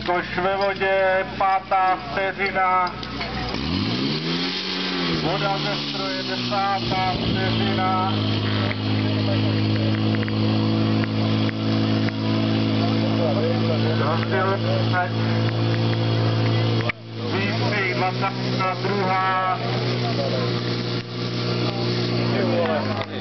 Koš ve vodě, 5. vteřina. Voda ze stroje, 10. vteřina. Rozděl se. Výstřih 22.